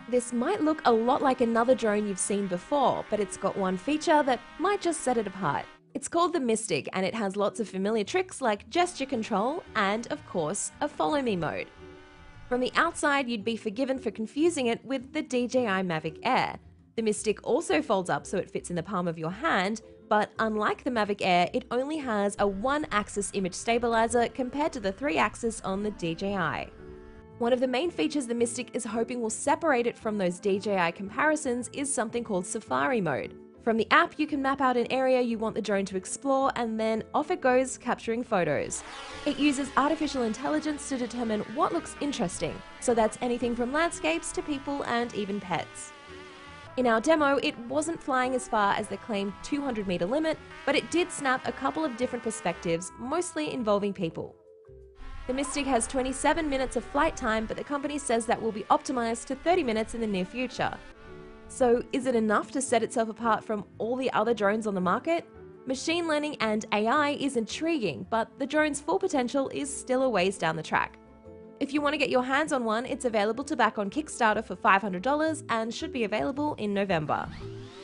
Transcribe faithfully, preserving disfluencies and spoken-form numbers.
This might look a lot like another drone you've seen before, but it's got one feature that might just set it apart. It's called the Mystic, and it has lots of familiar tricks like gesture control and, of course, a follow me mode. From the outside, you'd be forgiven for confusing it with the D J I Mavic Air. The Mystic also folds up so it fits in the palm of your hand, but unlike the Mavic Air, it only has a one-axis image stabilizer compared to the three-axis on the D J I. One of the main features the Mystic is hoping will separate it from those D J I comparisons is something called Safari Mode. From the app, you can map out an area you want the drone to explore, and then off it goes, capturing photos. It uses artificial intelligence to determine what looks interesting, so that's anything from landscapes to people and even pets. In our demo, it wasn't flying as far as the claimed two hundred meter limit, but it did snap a couple of different perspectives, mostly involving people. The Mystic has twenty-seven minutes of flight time, but the company says that will be optimized to thirty minutes in the near future. So is it enough to set itself apart from all the other drones on the market? Machine learning and A I is intriguing, but the drone's full potential is still a ways down the track. If you want to get your hands on one, it's available to back on Kickstarter for five hundred dollars and should be available in November.